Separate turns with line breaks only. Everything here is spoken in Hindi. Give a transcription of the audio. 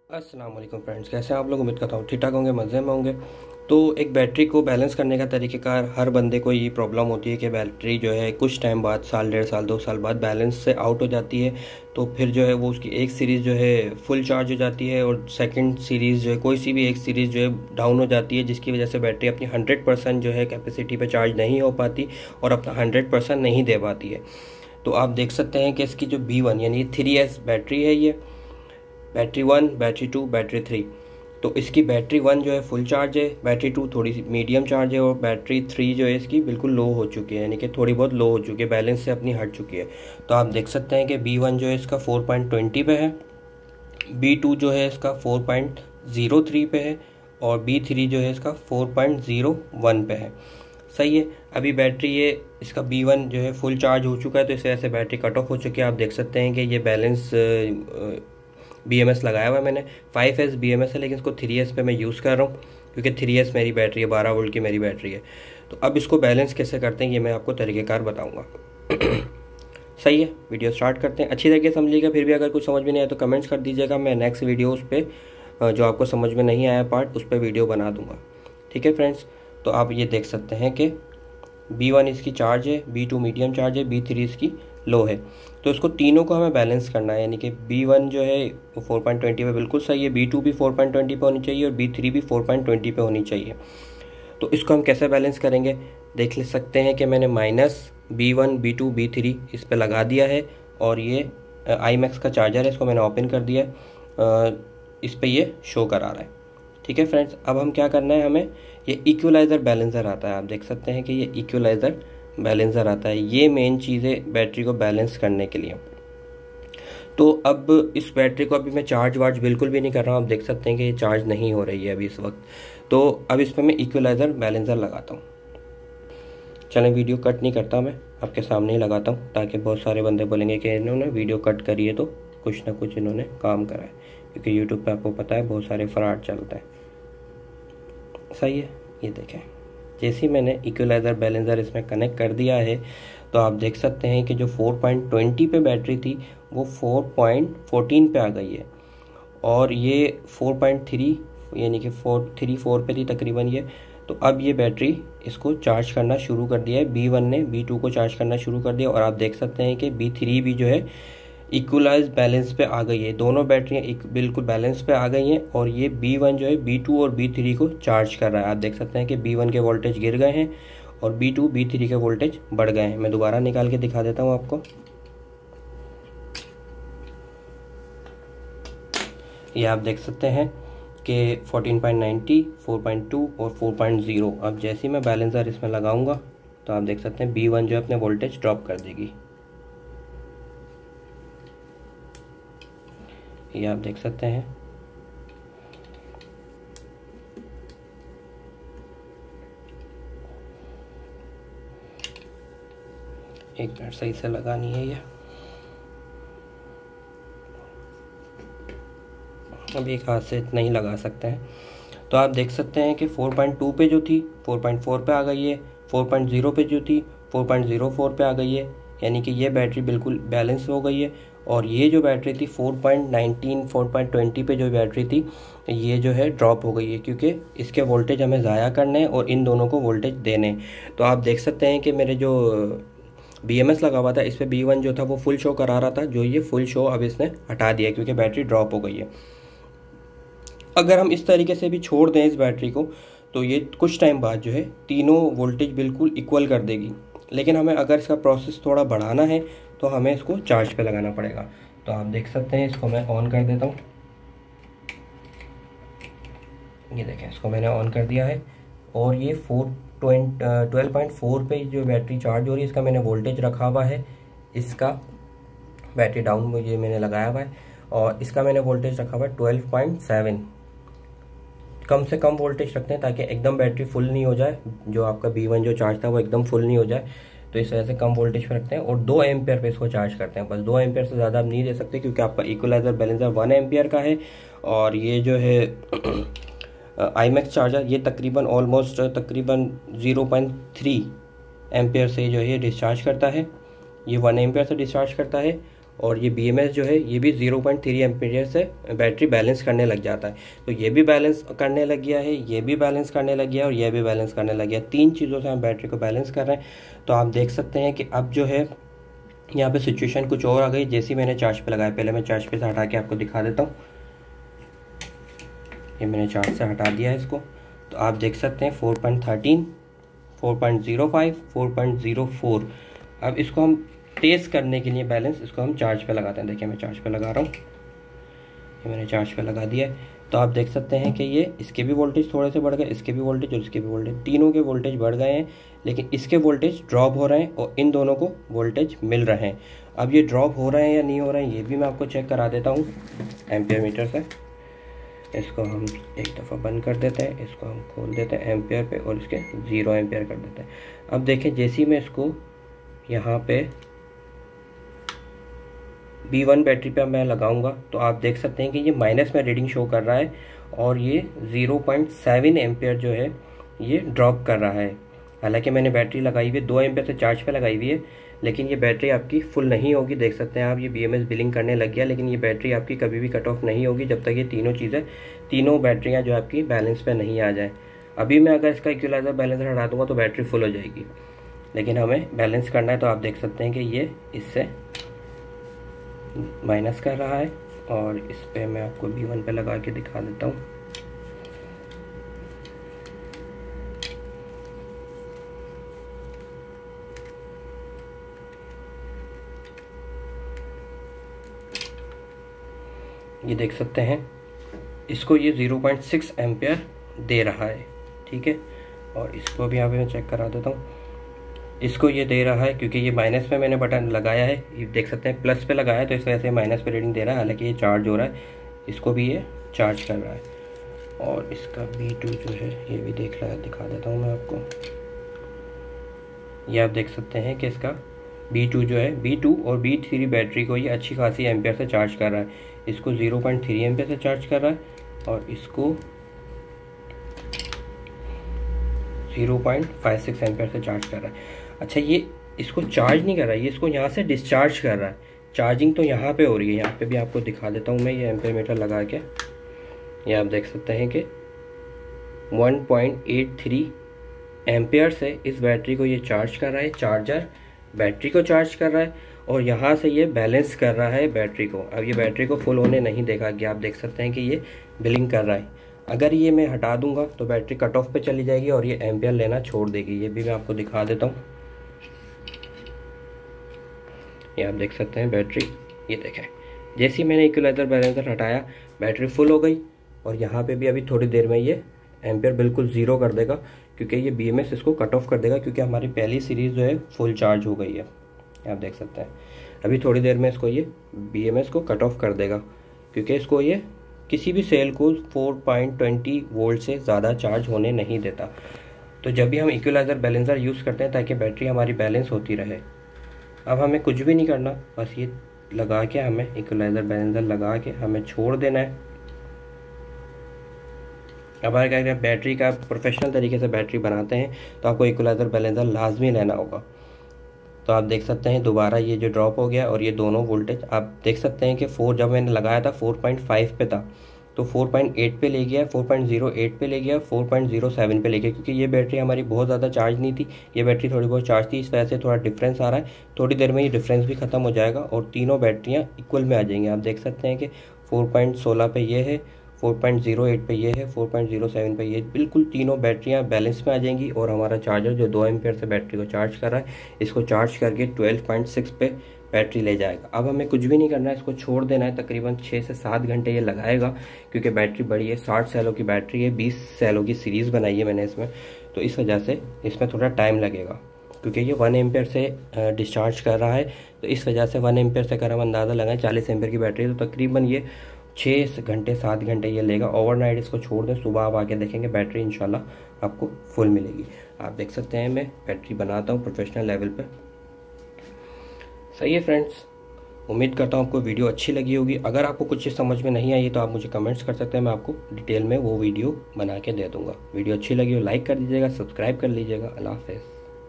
अस्सलाम वालेकुम फ्रेंड्स, कैसे हैं आप लोग। उम्मीद करता हूँ ठीक ठाक होंगे, मज़े में होंगे। तो एक बैटरी को बैलेंस करने का तरीक़ेकार, हर बंदे को ये प्रॉब्लम होती है कि बैटरी जो है कुछ टाइम बाद, साल डेढ़ साल 2 साल बाद बैलेंस से आउट हो जाती है। तो फिर जो है वो उसकी एक सीरीज़ जो है फुल चार्ज हो जाती है और सेकंड सीरीज़ जो है कोई सी भी एक सीरीज़ जो है डाउन हो जाती है, जिसकी वजह से बैटरी अपनी 100% जो है कैपेसिटी पर चार्ज नहीं हो पाती और अपना 100% नहीं दे पाती है। तो आप देख सकते हैं कि इसकी जो B1 यानी 3S बैटरी है, ये बैटरी 1, बैटरी 2, बैटरी 3। तो इसकी बैटरी 1 जो है फुल चार्ज है, बैटरी 2 थोड़ी सी मीडियम चार्ज है और बैटरी 3 जो है इसकी बिल्कुल लो हो चुकी है, यानी कि थोड़ी बहुत लो हो चुकी है, बैलेंस से अपनी हट चुकी है। तो आप देख सकते हैं कि B1 जो है इसका 4.20 पे है, B2 जो है इसका 4.03 पे है और B3 जो है इसका 4.01 पे है। सही है। अभी बैटरी ये इसका B1 जो है फुल चार्ज हो चुका है, तो इस वजह से बैटरी कट ऑफ हो चुकी है। आप देख सकते हैं कि ये बैलेंस BMS लगाया हुआ है मैंने, 5S BMS है, लेकिन इसको 3S पे मैं यूज़ कर रहा हूँ क्योंकि 3S मेरी बैटरी है, 12 वोल्ट की मेरी बैटरी है। तो अब इसको बैलेंस कैसे करते हैं ये मैं आपको तरीक़ेकार बताऊँगा। सही है, वीडियो स्टार्ट करते हैं। अच्छी तरीके समझिएगा, फिर भी अगर कुछ समझ में नहीं आया तो कमेंट्स कर दीजिएगा, मैं नेक्स्ट वीडियो उस पर जो आपको समझ में नहीं आया पार्ट उस पर वीडियो बना दूँगा। ठीक है फ्रेंड्स, तो आप ये देख सकते हैं कि B1 इसकी चार्ज है, B2 मीडियम चार्ज है, B3 इसकी लो है। तो इसको तीनों को हमें बैलेंस करना है, यानी कि B1 जो है वो 4.20 पे बिल्कुल सही है, B2 भी 4.20 पे होनी चाहिए और B3 भी 4.20 पे होनी चाहिए। तो इसको हम कैसे बैलेंस करेंगे देख ले सकते हैं कि मैंने माइनस B1, B2, B3 इस पे लगा दिया है और ये iMax का चार्जर है, इसको मैंने ओपन कर दिया है, इस पे ये शो करा रहा है। ठीक है फ्रेंड्स, अब हम क्या करना है, हमें ये इक्वलाइज़र बैलेंसर आता है। आप देख सकते हैं कि ये इक्वलाइज़र बैलेंसर आता है, ये मेन चीज़ है बैटरी को बैलेंस करने के लिए। तो अब इस बैटरी को अभी मैं चार्ज वार्ज बिल्कुल भी नहीं कर रहा हूँ, आप देख सकते हैं कि ये चार्ज नहीं हो रही है अभी इस वक्त। तो अब इस पर मैं इक्वलाइज़र बैलेंसर लगाता हूँ। चलें, वीडियो कट नहीं करता, मैं आपके सामने ही लगाता हूँ ताकि बहुत सारे बंदे बोलेंगे कि इन्होंने वीडियो कट करी है तो कुछ ना कुछ इन्होंने काम करा है, क्योंकि यूट्यूब पर आपको पता है बहुत सारे फ्रॉड चलते हैं। सही है, ये देखें, जैसे ही मैंने इक्वलाइज़र बैलेंसर इसमें कनेक्ट कर दिया है तो आप देख सकते हैं कि जो 4.20 पे बैटरी थी वो 4.14 पे आ गई है और ये 4.3 यानी कि 434 पे थी तकरीबन ये। तो अब ये बैटरी इसको चार्ज करना शुरू कर दिया है, B1 ने B2 को चार्ज करना शुरू कर दिया और आप देख सकते हैं कि B3 भी जो है इक्वलाइज बैलेंस पे आ गई है। दोनों बैटरियाँ बिल्कुल बैलेंस पे आ गई हैं और ये B1 जो है B2 और B3 को चार्ज कर रहा है। आप देख सकते हैं कि B1 के वोल्टेज गिर गए हैं और B2 B3 के वोल्टेज बढ़ गए हैं। मैं दोबारा निकाल के दिखा देता हूँ आपको। ये आप देख सकते हैं कि 14.90, 4.2 और 4.0। अब जैसे ही मैं बैलेंसर इसमें लगाऊंगा तो आप देख सकते हैं B1 जो है अपने वोल्टेज ड्रॉप कर देगी। ये आप देख सकते हैं। एक मिनट, सही से लगानी है ये। अभी एक हाथ से नहीं लगा सकते हैं। तो आप देख सकते हैं कि 4.2 पे जो थी 4.4 पे आ गई है, 4.0 पे जो थी 4.04 पे आ गई है, यानी कि ये बैटरी बिल्कुल बैलेंस हो गई है। और ये जो बैटरी थी 4.19, 4.20 पे जो बैटरी थी ये जो है ड्रॉप हो गई है, क्योंकि इसके वोल्टेज हमें ज़ाया करने हैं और इन दोनों को वोल्टेज देने। तो आप देख सकते हैं कि मेरे जो BMS लगा हुआ था इस पर B1 जो था वो फुल शो करा रहा था, जो ये फुल शो अब इसने हटा दिया क्योंकि बैटरी ड्रॉप हो गई है। अगर हम इस तरीके से भी छोड़ दें इस बैटरी को तो ये कुछ टाइम बाद जो है तीनों वोल्टेज बिल्कुल इक्वल कर देगी, लेकिन हमें अगर इसका प्रोसेस थोड़ा बढ़ाना है तो हमें इसको चार्ज पे लगाना पड़ेगा। तो आप देख सकते हैं, इसको मैं ऑन कर देता हूँ। ये देखें, इसको मैंने ऑन कर दिया है और ये 12.4 पे जो बैटरी चार्ज हो रही है, इसका मैंने वोल्टेज रखा हुआ है, इसका बैटरी डाउन ये मैंने लगाया हुआ है और इसका मैंने वोल्टेज रखा हुआ है 12.7। कम से कम वोल्टेज रखते हैं ताकि एकदम बैटरी फुल नहीं हो जाए, जो आपका B1 जो चार्ज था वो एकदम फुल नहीं हो जाए, तो इस वजह से कम वोल्टेज पे रखते हैं और 2 एम्पियर पे इसको चार्ज करते हैं। बस 2 एम्पियर से ज़्यादा आप नहीं दे सकते क्योंकि आपका इक्वलाइज़र बैलेंसर 1 एम्पियर का है और ये जो है iMax चार्जर ये तकरीबन ऑलमोस्ट तकरीबन 0.3 एम्पियर से जो है डिस्चार्ज करता है, ये 1 एम्पियर से डिस्चार्ज करता है और ये BMS जो है ये भी 0.3 एम्पीयर से बैटरी बैलेंस करने लग जाता है। तो ये भी बैलेंस करने लग गया है, ये भी बैलेंस करने लग गया और ये भी बैलेंस करने लग गया। 3 चीज़ों से हम बैटरी को बैलेंस कर रहे हैं। तो आप देख सकते हैं कि अब जो है यहाँ पे सिचुएशन कुछ और आ गई। जैसे ही मैंने चार्ज पे लगाया, पहले मैं चार्ज पे से हटा के आपको दिखा देता हूँ। ये मैंने चार्ज से हटा दिया है इसको। तो आप देख सकते हैं 4.13, 4.05, 4.04। अब इसको हम टेस्ट करने के लिए बैलेंस इसको हम चार्ज पे लगाते हैं। देखिए मैं चार्ज पे लगा रहा हूँ, ये मैंने चार्ज पे लगा दिया है। तो आप देख सकते हैं कि ये इसके भी वोल्टेज थोड़े से बढ़ गए, इसके भी वोल्टेज और इसके भी वोल्टेज, तीनों के वोल्टेज बढ़ गए हैं, लेकिन इसके वोल्टेज ड्रॉप हो रहे हैं और इन दोनों को वोल्टेज मिल रहे हैं। अब ये ड्रॉप हो रहे हैं या नहीं हो रहे हैं ये भी मैं आपको चेक करा देता हूँ एम्पियर मीटर से। इसको हम एक दफ़ा बंद कर देते हैं, इसको हम खोल देते हैं एम्पियर पे और इसके 0 एम्पियर कर देते हैं। अब देखें जैसे ही मैं इसको यहाँ पे B1 बैटरी पे मैं लगाऊंगा तो आप देख सकते हैं कि ये माइनस में रीडिंग शो कर रहा है और ये 0.7 एम्पियर जो है ये ड्रॉप कर रहा है। हालांकि मैंने बैटरी लगाई हुई है 2 एम्पियर से चार्ज पे लगाई हुई है, लेकिन ये बैटरी आपकी फुल नहीं होगी। देख सकते हैं आप ये BMS बिलिंग करने लग गया, लेकिन ये बैटरी आपकी कभी भी कट ऑफ नहीं होगी जब तक ये तीनों चीज़ें, तीनों बैटरियाँ जो आपकी बैलेंस पे नहीं आ जाए। अभी मैं अगर इसका इक्वलाइजर बैलेंसर हटा दूँगा तो बैटरी फुल हो जाएगी, लेकिन हमें बैलेंस करना है। तो आप देख सकते हैं कि ये इससे माइनस कर रहा है और इस पे मैं आपको B1 पे लगा के दिखा देता हूँ। ये देख सकते हैं इसको ये 0.6 एम्पियर दे रहा है, ठीक है। और इसको भी यहाँ पे मैं चेक करा देता हूँ, इसको ये दे रहा है क्योंकि ये माइनस पे मैंने बटन लगाया है, ये देख सकते हैं प्लस पे लगाया है तो इस वजह से माइनस पे रीडिंग दे रहा है। हालांकि ये चार्ज हो रहा है, इसको भी ये चार्ज कर रहा है। और इसका B2 जो है ये भी दिखा देता हूँ मैं आपको। ये आप देख सकते हैं कि इसका B2 जो है, B2 और B3 बैटरी को ये अच्छी खासी एम्पियर से चार्ज कर रहा है। इसको 0.3 एम्पियर से चार्ज कर रहा है और इसको 0.56 एम्पियर से चार्ज कर रहा है। अच्छा, ये इसको चार्ज नहीं कर रहा है, ये इसको यहाँ से डिस्चार्ज कर रहा है। चार्जिंग तो यहाँ पे हो रही है, यहाँ पे भी आपको दिखा देता हूँ मैं ये एम्पियर मीटर लगा के। ये आप देख सकते हैं कि 1.83 एम्पियर से इस बैटरी को ये चार्ज कर रहा है, चार्जर बैटरी को चार्ज कर रहा है और यहाँ से ये बैलेंस कर रहा है बैटरी को। अब ये बैटरी को फुल होने नहीं देगा कि आप देख सकते हैं कि ये बिलिंग कर रहा है। अगर ये मैं हटा दूंगा तो बैटरी कट ऑफ पे चली जाएगी और ये एम्पियर लेना छोड़ देगी। ये भी मैं आपको दिखा देता हूँ। ये आप देख सकते हैं बैटरी, ये देखें जैसे ही मैंने इक्वलाइजर बैलेंसर हटाया बैटरी फुल हो गई और यहाँ पे भी अभी थोड़ी देर में ये एम्पियर बिल्कुल 0 कर देगा क्योंकि ये BMS इसको कट ऑफ कर देगा क्योंकि हमारी पहली सीरीज़ जो है फुल चार्ज हो गई है। आप देख सकते हैं अभी थोड़ी देर में इसको ये BMS को कट ऑफ कर देगा क्योंकि इसको ये किसी भी सेल को 4.20 वोल्ट से ज़्यादा चार्ज होने नहीं देता। तो जब भी हम इक्वलाइजर बैलेंसर यूज़ करते हैं ताकि बैटरी हमारी बैलेंस होती रहे। अब हमें कुछ भी नहीं करना, बस ये लगा के हमें इक्वलाइजर बैलेंसर लगा के हमें छोड़ देना है। अब अगर बैटरी का प्रोफेशनल तरीके से बैटरी बनाते हैं तो आपको इक्वलाइजर बैलेंसर लाजमी लेना होगा। तो आप देख सकते हैं दोबारा ये जो ड्रॉप हो गया और ये दोनों वोल्टेज आप देख सकते हैं कि 4 जब मैंने लगाया था 4.5 पे था तो 4.8 पे ले गया, 4.08 पे ले गया, 4.07 पे ले गया क्योंकि ये बैटरी हमारी बहुत ज़्यादा चार्ज नहीं थी, ये बैटरी थोड़ी बहुत चार्ज थी। इस वजह से थोड़ा डिफरेंस आ रहा है। थोड़ी देर में ये डिफरेंस भी ख़त्म हो जाएगा और तीनों बैटरियाँ इक्वल में आ जाएंगी। आप देख सकते हैं कि 4.16 पे ये है, 4.08 पे ये है, 4.07 पे ये, बिल्कुल तीनों बैटरियां बैलेंस में आ जाएंगी और हमारा चार्जर जो 2 एम्पियर से बैटरी को चार्ज कर रहा है इसको चार्ज करके 12.6 पे बैटरी ले जाएगा। अब हमें कुछ भी नहीं करना है, इसको छोड़ देना है। तकरीबन 6 से 7 घंटे ये लगाएगा क्योंकि बैटरी बड़ी है, 60 सेलों की बैटरी है, 20 सेलों की सीरीज़ बनाई है मैंने इसमें, तो इस वजह से इसमें थोड़ा टाइम लगेगा क्योंकि ये 1 एम्पियर से डिस्चार्ज कर रहा है। तो इस वजह से 1 एम्पियर से अगर हम अंदाज़ा लगाएं 40 एम्पियर की बैटरी है तो तकरीबन ये 6 घंटे 7 घंटे ये लेगा। ओवरनाइट इसको छोड़ दें, सुबह आप आके देखेंगे बैटरी इंशाल्लाह आपको फुल मिलेगी। आप देख सकते हैं मैं बैटरी बनाता हूँ प्रोफेशनल लेवल पे। सही है फ्रेंड्स, उम्मीद करता हूँ आपको वीडियो अच्छी लगी होगी। अगर आपको कुछ चीज़ समझ में नहीं आई तो आप मुझे कमेंट्स कर सकते हैं, मैं आपको डिटेल में वो वीडियो बना के दे दूँगा। वीडियो अच्छी लगी हो लाइक कर दीजिएगा, सब्सक्राइब कर लीजिएगा। अल्लाह हाफ़िज़।